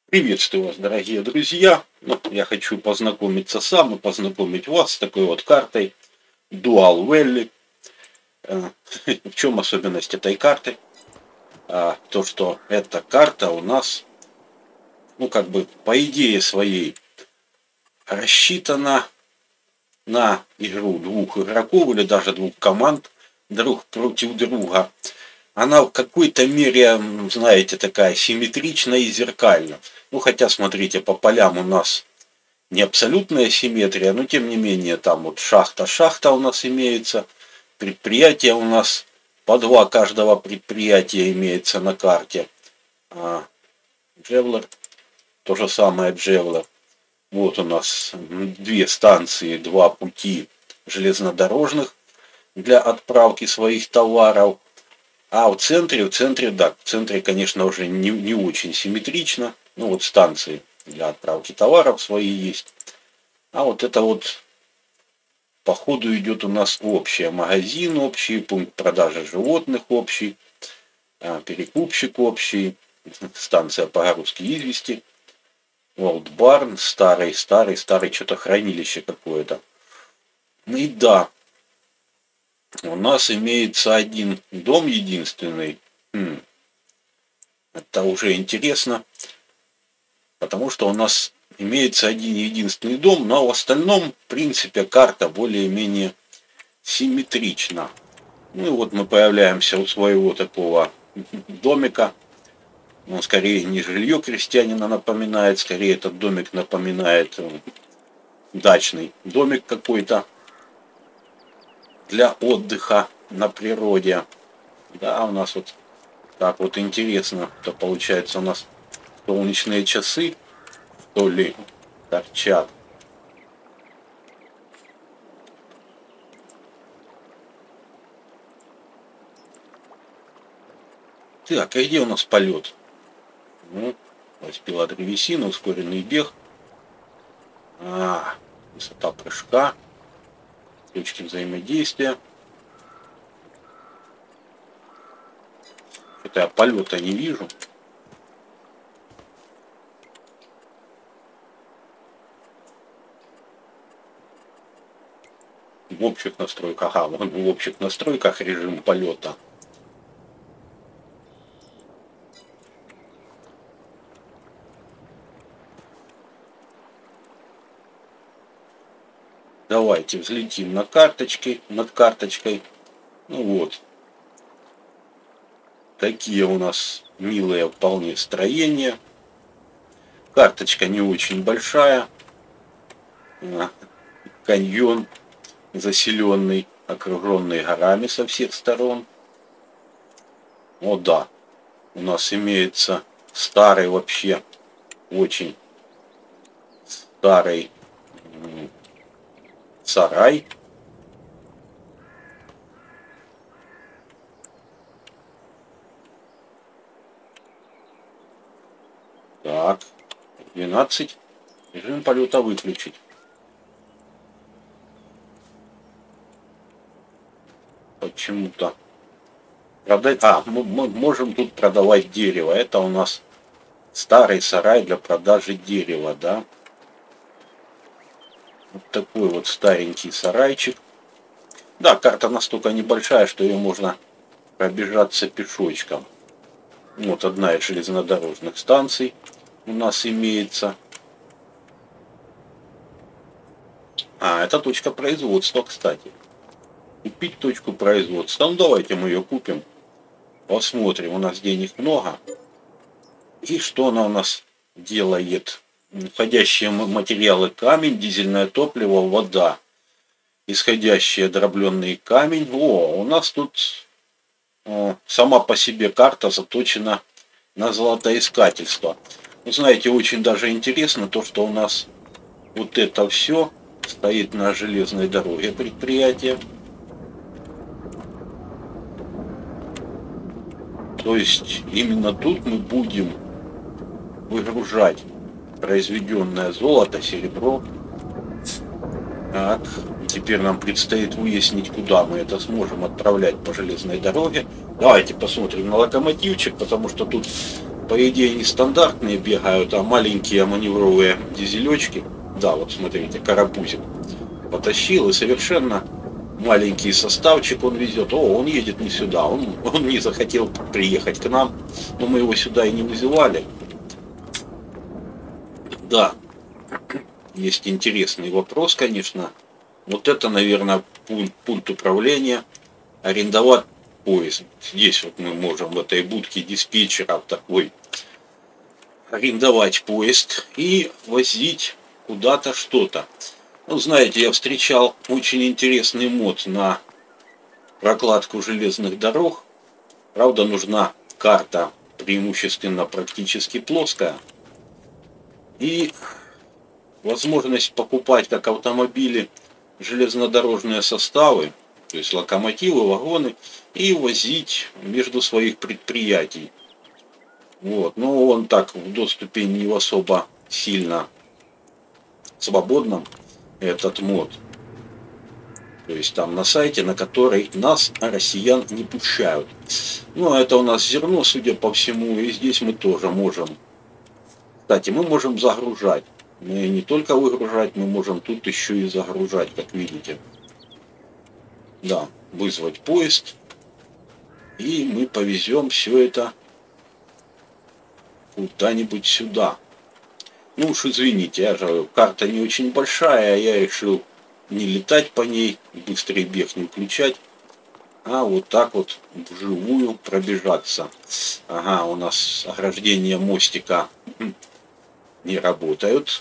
Приветствую вас, дорогие друзья! Я хочу познакомиться сам и познакомить вас с такой вот картой Dual Valley. В чем особенность этой карты? То, что эта карта у нас, по идее своей, рассчитана на игру двух игроков или даже двух команд друг против друга. Она в какой-то мере, знаете, такая симметрична и зеркальна. Хотя, смотрите, по полям у нас не абсолютная симметрия, но тем не менее, там вот шахта у нас имеется, предприятия у нас, по два каждого предприятия имеется на карте. Джевлер, то же самое Джевлер. Вот у нас две станции, два пути железнодорожных для отправки своих товаров. А в центре, конечно, уже не очень симметрично. Вот станции для отправки товаров свои есть. А вот это вот по ходу идет у нас общее. Магазин общий, пункт продажи животных общий, перекупщик общий, станция погрузки извести, Волдбарн, старый, что-то хранилище какое-то. И да, у нас имеется один дом единственный. Это уже интересно, потому что у нас имеется один единственный дом, но в остальном, в принципе, карта более-менее симметрична. Вот мы появляемся у своего такого домика. Он скорее не жилье крестьянина напоминает, скорее этот домик напоминает дачный домик какой-то для отдыха на природе. Да, у нас вот так вот интересно, то получается у нас солнечные часы, что ли, торчат. Так, а где у нас полет? Распила древесина, ускоренный бег. Высота прыжка. Точки взаимодействия. Что-то я полета не вижу. В общих настройках, в общих настройках режим полета. Давайте взлетим над карточкой. Вот. Такие у нас милые вполне строения. Карточка не очень большая. Каньон заселенный, окруженный горами со всех сторон. О да, у нас имеется старый вообще, очень старый сарай. Так, 12. Режим полета выключить. Почему-то продать. Мы можем тут продавать дерево. Это у нас старый сарай для продажи дерева, да? Вот такой вот старенький сарайчик. Да, карта настолько небольшая, что ее можно пробежаться пешочком. Вот одна из железнодорожных станций у нас имеется. Это точка производства, кстати. Купить точку производства. Давайте мы ее купим. Посмотрим, у нас денег много. И что она у нас делает? Входящие материалы: камень, дизельное топливо, вода. Исходящие дробленный камень. У нас тут сама по себе карта заточена на золотоискательство. Знаете, очень даже интересно то, что у нас вот это все стоит на железной дороге предприятие. То есть именно тут мы будем выгружать произведенное золото, серебро. Так, теперь нам предстоит выяснить, куда мы это сможем отправлять по железной дороге. Давайте посмотрим на локомотивчик, потому что тут по идее, не стандартные бегают, а маленькие маневровые дизелечки. Да, вот смотрите, карапузик потащил, и совершенно маленький составчик он везет. О, он едет не сюда, он не захотел приехать к нам, но мы его сюда и не вызывали. Да, есть интересный вопрос, конечно. Вот это, наверное, пульт управления. Арендовать поезд. Здесь вот мы можем в этой будке диспетчера такой арендовать поезд и возить куда-то что-то. Ну, знаете, я встречал очень интересный мод на прокладку железных дорог. Правда, нужна карта преимущественно практически плоская. И возможность покупать как автомобили железнодорожные составы, то есть локомотивы, вагоны, и возить между своих предприятий. Вот. Но он так в доступе не особо сильно свободном, этот мод. То есть там на сайте, на который нас, россиян, не пущают. Ну, а это у нас зерно, судя по всему, и здесь мы тоже можем. Кстати, мы можем загружать. Мы не только выгружать, мы можем тут еще и загружать, как видите. Да, вызвать поезд. И мы повезем все это куда-нибудь сюда. Ну уж извините, я же, карта не очень большая, я решил не летать по ней, быстрый бег не включать, а вот так вот вживую пробежаться. Ага, у нас ограждения мостика не работают.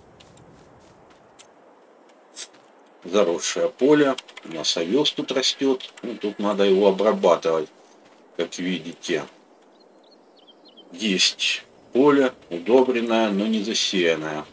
Заросшее поле, у нас овес тут растет, ну, тут надо его обрабатывать, как видите. Есть поле, удобренное, но не засеянное.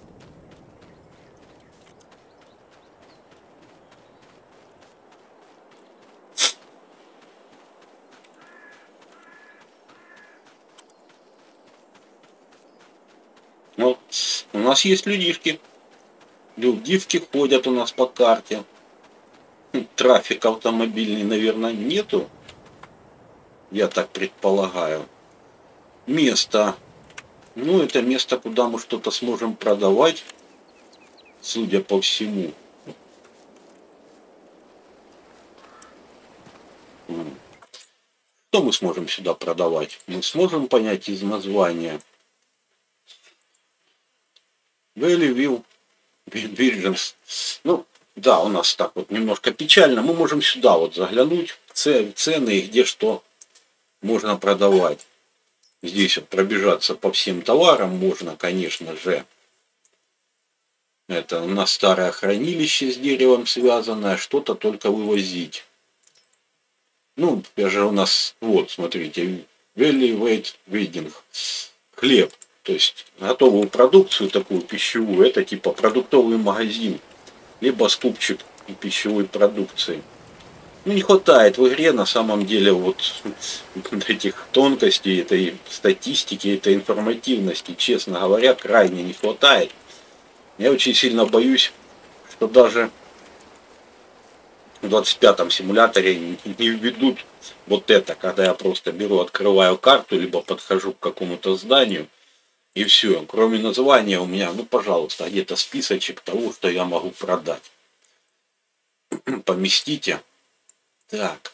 Вот. У нас есть людишки. Людишки ходят у нас по карте. Трафик автомобильный, наверное, нету. Я так предполагаю. Место. Ну, это место, куда мы что-то сможем продавать, судя по всему. Что мы сможем сюда продавать? Мы сможем понять из названия. Valley View Virgins. Ну, да, у нас так вот немножко печально. Мы можем сюда вот заглянуть. Цены и где что можно продавать. Здесь вот пробежаться по всем товарам можно, конечно же. Это на старое хранилище с деревом связанное, что-то только вывозить. Ну, даже у нас, вот, смотрите, Valley Weight Wedding. Хлеб. То есть готовую продукцию, такую пищевую, это типа продуктовый магазин. Либо скупчик пищевой продукции. Ну, не хватает в игре на самом деле вот этих тонкостей, этой статистики, этой информативности, честно говоря, крайне не хватает. Я очень сильно боюсь, что даже в 25-м симуляторе не введут вот это, когда я просто беру, открываю карту, либо подхожу к какому-то зданию, и все. Кроме названия у меня, ну, пожалуйста, где-то списочек того, что я могу продать. Поместите. Так.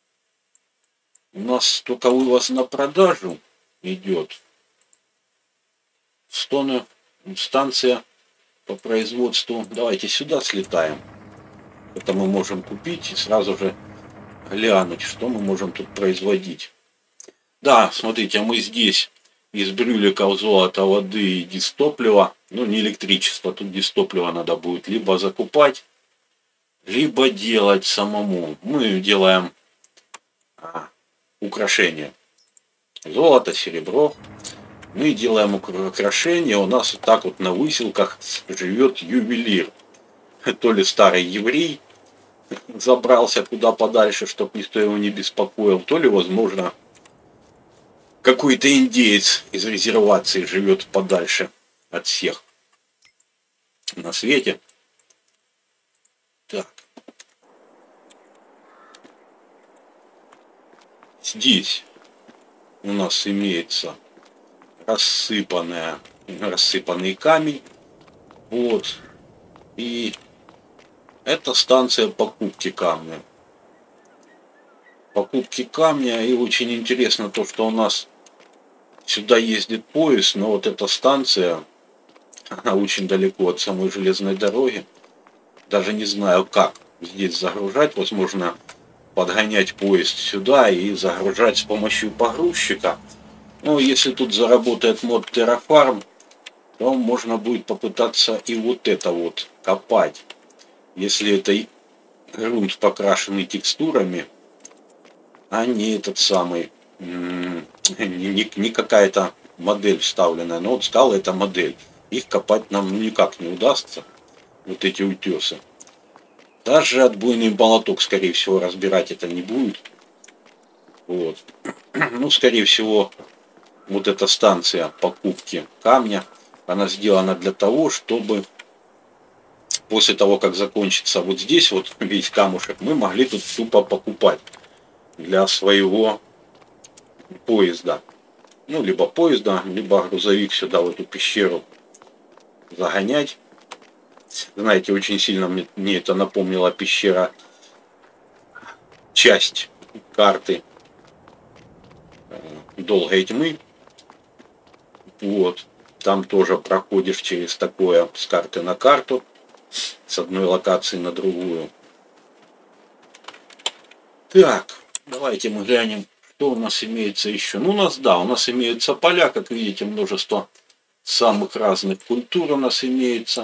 У нас только вывоз на продажу идет. Станция по производству. Давайте сюда слетаем. Это мы можем купить и сразу же глянуть, что мы можем тут производить. Да, смотрите, мы здесь из брюликов золота, воды и дистоплива. Ну, не электричество, тут дистопливо надо будет либо закупать, либо делать самому. Мы делаем украшения. Золото, серебро. Мы делаем украшения. У нас вот так вот на выселках живет ювелир. То ли старый еврей забрался куда подальше, чтобы никто его не беспокоил, то ли, возможно, какой-то индеец из резервации живет подальше от всех на свете. Так. Здесь у нас имеется рассыпанный камень. Вот. И это станция покупки камня. Покупки камня. И очень интересно то, что у нас сюда ездит поезд, но вот эта станция, она очень далеко от самой железной дороги. Даже не знаю, как здесь загружать. Возможно, подгонять поезд сюда и загружать с помощью погрузчика. Но если тут заработает мод Terraform, то можно будет попытаться и вот это вот копать. Если это грунт покрашенный текстурами, а не этот самый, не какая-то модель вставленная. Но вот скалы — это модель. Их копать нам никак не удастся, вот эти утесы. Даже отбойный молоток, скорее всего, разбирать это не будет. Вот. Ну, скорее всего, вот эта станция покупки камня, она сделана для того, чтобы после того, как закончится вот здесь вот весь камушек, мы могли тут тупо покупать для своего поезда. Ну, либо поезда, либо грузовик сюда, в эту пещеру загонять. Знаете, очень сильно мне это напомнила пещера, часть карты Долгой тьмы. Вот. Там тоже проходишь через такое с карты на карту, с одной локации на другую. Так, давайте мы глянем, что у нас имеется еще. Ну, у нас имеются поля, как видите, множество самых разных культур у нас имеется.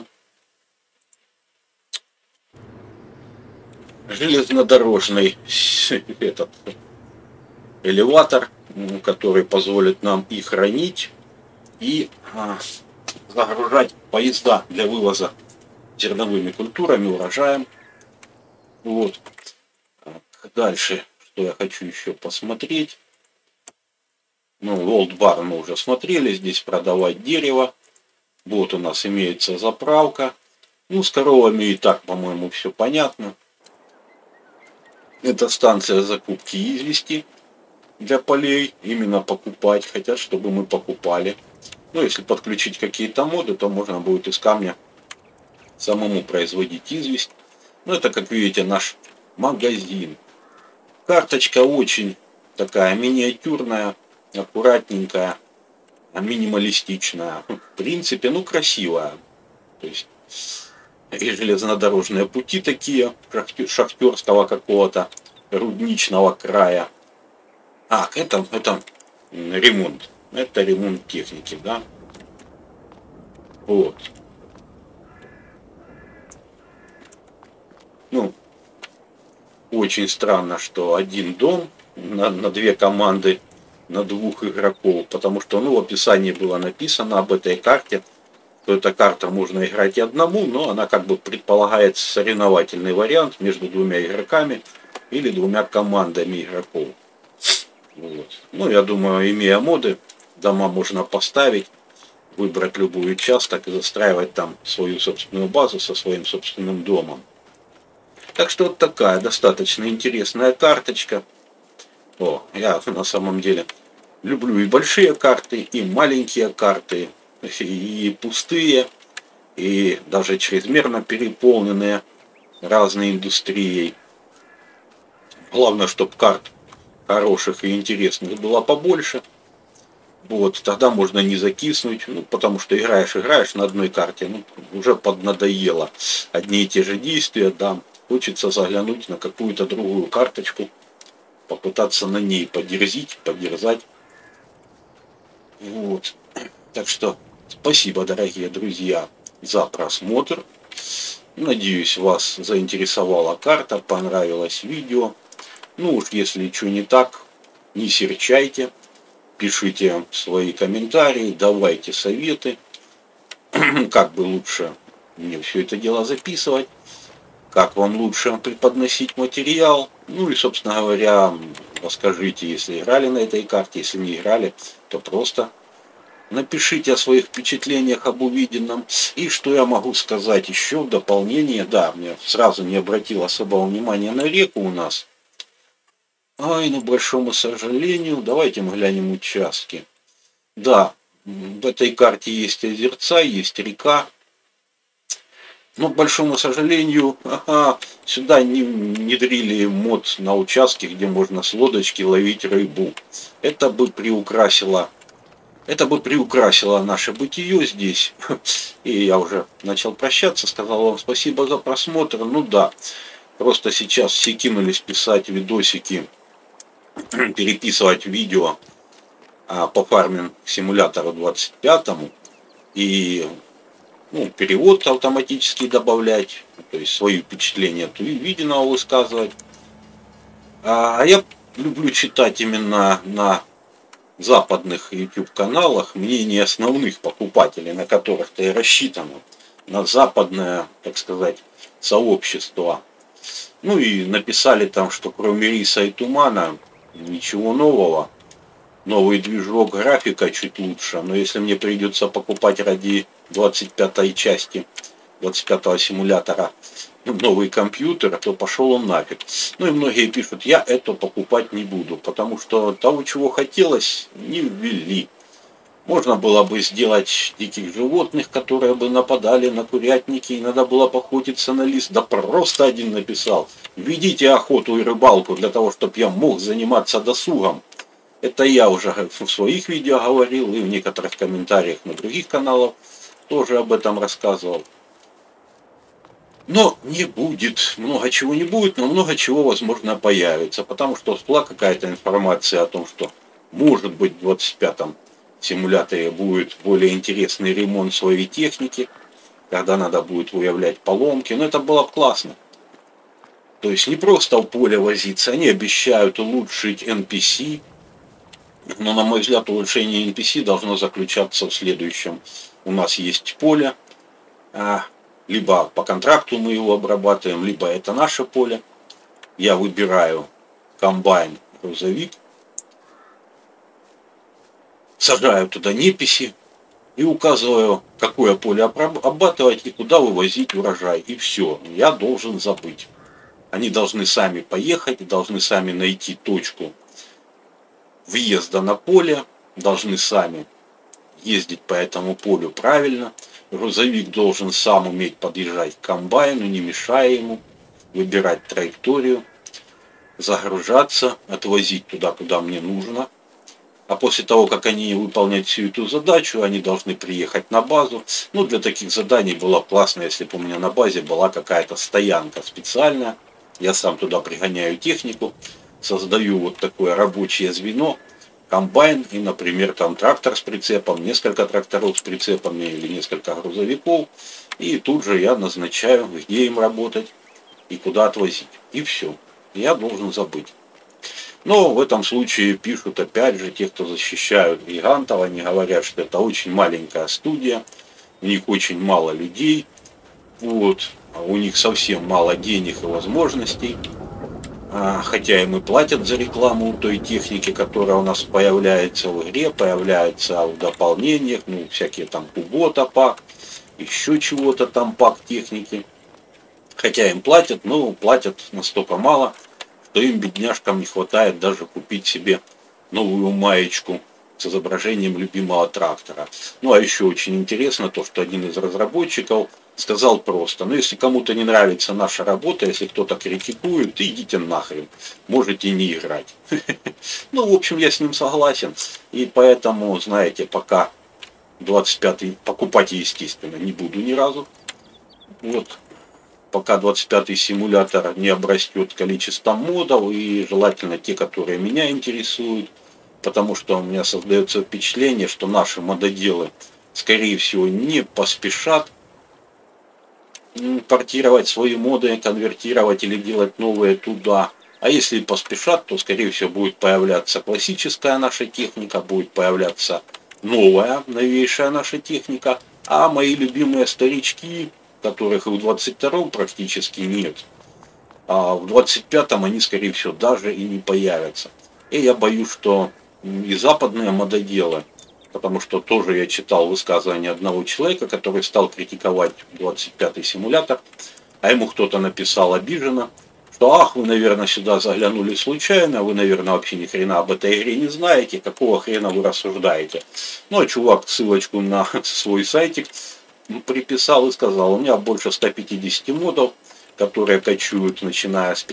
Железнодорожный этот элеватор, который позволит нам и хранить, и загружать поезда для вывоза зерновыми культурами, урожаем. Вот. Дальше, что я хочу еще посмотреть. Ну, Old Bar мы уже смотрели. Здесь продавать дерево. Вот у нас имеется заправка. Ну, с коровами и так, по-моему, все понятно. Это станция закупки извести для полей. Именно покупать хотят, чтобы мы покупали. Ну, если подключить какие-то моды, то можно будет из камня самому производить известь. Ну, это, как видите, наш магазин. Карточка очень такая миниатюрная, аккуратненькая, минималистичная. В принципе, ну, красивая. То есть и железнодорожные пути такие, шахтерского какого-то, рудничного края. Это ремонт. Это ремонт техники, да. Вот. Ну, очень странно, что один дом на две команды, на двух игроков. Потому что, ну, в описании было написано об этой карте, что эта карта можно играть и одному, но она как бы предполагает соревновательный вариант между двумя игроками или двумя командами игроков. Вот. Ну, я думаю, имея моды, дома можно поставить, выбрать любой участок и застраивать там свою собственную базу со своим собственным домом. Так что вот такая достаточно интересная карточка. Я на самом деле люблю и большие карты, и маленькие карты, и пустые, и даже чрезмерно переполненные разной индустрией. Главное, чтобы карт хороших и интересных было побольше. Вот, тогда можно не закиснуть, ну, потому что играешь на одной карте, ну, уже поднадоело. Одни и те же действия, да, хочется заглянуть на какую-то другую карточку, попытаться на ней подерзать. Вот. Так что спасибо, дорогие друзья, за просмотр. Надеюсь, вас заинтересовала карта, понравилось видео. Ну уж если что не так, не серчайте. Пишите свои комментарии, давайте советы, как бы лучше мне все это дело записывать, как вам лучше преподносить материал. Ну и, собственно говоря, расскажите, если играли на этой карте, если не играли, то просто напишите о своих впечатлениях об увиденном. И что я могу сказать еще в дополнение, да, мне сразу не обратил особого внимания на реку у нас. Ай, ну, большому сожалению, давайте мы глянем участки. Да, В этой карте есть озерца, есть река. Но, к большому сожалению, сюда не внедрили мод на участке, где можно с лодочки ловить рыбу. Это бы приукрасило наше бытие здесь. И я уже начал прощаться, сказал вам спасибо за просмотр. Ну да, просто сейчас все кинулись писать видосики, переписывать видео по фарминг симулятору 25-му. И перевод автоматически добавлять, то есть свои впечатления от увиденного высказывать. А я люблю читать именно на западных YouTube каналах мнения основных покупателей, на которых-то и рассчитано, на западное, так сказать, сообщество. Ну и написали там, что кроме риса и тумана ничего нового. Новый движок, графика чуть лучше, но если мне придется покупать ради 25-й части, 25-го симулятора новый компьютер, то пошел он нафиг. Ну и многие пишут, я это покупать не буду, потому что того, чего хотелось, не ввели. Можно было бы сделать диких животных, которые бы нападали на курятники, и надо было поохотиться на лис. Да просто один написал, введите охоту и рыбалку для того, чтобы я мог заниматься досугом. Это я уже в своих видео говорил и в некоторых комментариях на других каналах тоже об этом рассказывал. Но не будет, много чего не будет, но много чего, возможно, появится. Потому что всплыла какая-то информация о том, что может быть в 25-м симуляторе будет более интересный ремонт своей техники, когда надо будет выявлять поломки. Но это было бы классно. То есть не просто в поле возиться, они обещают улучшить NPC. Но, на мой взгляд, улучшение NPC должно заключаться в следующем. У нас есть поле, либо по контракту мы его обрабатываем, либо это наше поле. Я выбираю комбайн, грузовик, сажаю туда неписи и указываю, какое поле обрабатывать и куда вывозить урожай. И все, я должен забыть. Они должны сами поехать, должны сами найти точку въезда на поле, должны сами ездить по этому полю правильно. Грузовик должен сам уметь подъезжать к комбайну, не мешая ему, выбирать траекторию, загружаться, отвозить туда, куда мне нужно. А после того, как они выполняют всю эту задачу, они должны приехать на базу. Ну, для таких заданий было классно, если бы у меня на базе была какая-то стоянка специальная. Я сам туда пригоняю технику, создаю вот такое рабочее звено, комбайн и, например, там трактор с прицепом, несколько тракторов с прицепами или несколько грузовиков. И тут же я назначаю, где им работать и куда отвозить. И все. Я должен забыть. Но в этом случае пишут опять же те, кто защищают гигантов, они говорят, что это очень маленькая студия, у них очень мало людей, вот, у них совсем мало денег и возможностей. Хотя им и платят за рекламу той техники, которая у нас появляется в игре, появляется в дополнениях, всякие там Кубота пак, еще чего-то там пак техники. Хотя им платят, но платят настолько мало, что им, бедняжкам, не хватает даже купить себе новую маечку с изображением любимого трактора. Ну а еще очень интересно то, что один из разработчиков сказал просто, если кому-то не нравится наша работа, если кто-то критикует, идите нахрен, можете не играть. Ну, в общем, я с ним согласен. И поэтому, знаете, пока 25-й покупать, естественно, не буду ни разу. Вот. Пока 25-й симулятор не обрастет количеством модов, и желательно те, которые меня интересуют, потому что у меня создается впечатление, что наши мододелы, скорее всего, не поспешат портировать свои моды, конвертировать или делать новые туда. А если поспешат, то, скорее всего, будет появляться классическая наша техника, будет появляться новая, новейшая наша техника, а мои любимые старички, которых и в 22-м практически нет, а в 25-м они, скорее всего, даже и не появятся. И я боюсь, что и западные мододелы, потому что тоже я читал высказывание одного человека, который стал критиковать 25-й симулятор, а ему кто-то написал обиженно, что ах, вы, наверное, сюда заглянули случайно, вы, наверное, вообще ни хрена об этой игре не знаете, какого хрена вы рассуждаете. Ну, а чувак ссылочку на свой сайтик приписал и сказал: у меня больше 150 модов, которые качают начиная с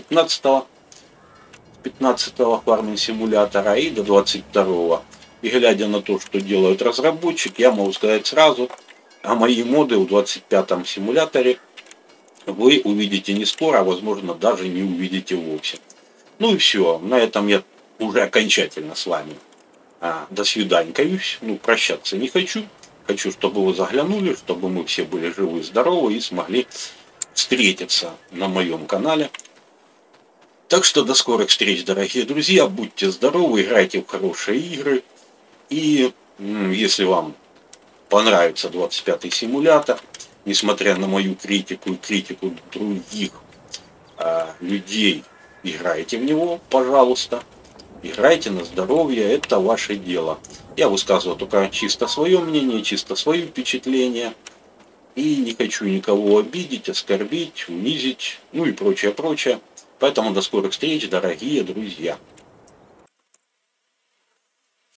15-го фарминг симулятора и до 22-го. И глядя на то, что делают разработчик, я могу сказать сразу, а мои моды в 25-м симуляторе вы увидите не скоро, а возможно даже не увидите вовсе. Ну и все, на этом я уже окончательно с вами до свиданькаюсь. Ну, прощаться не хочу. Хочу, чтобы вы заглянули, чтобы мы все были живы, здоровы и смогли встретиться на моем канале. Так что до скорых встреч, дорогие друзья. Будьте здоровы, играйте в хорошие игры. И если вам понравится 25-й симулятор, несмотря на мою критику и критику других людей, играйте в него, пожалуйста. Играйте на здоровье, это ваше дело. Я высказываю только чисто свое мнение, чисто свои впечатления. И не хочу никого обидеть, оскорбить, унизить, ну и прочее, прочее. Поэтому до скорых встреч, дорогие друзья.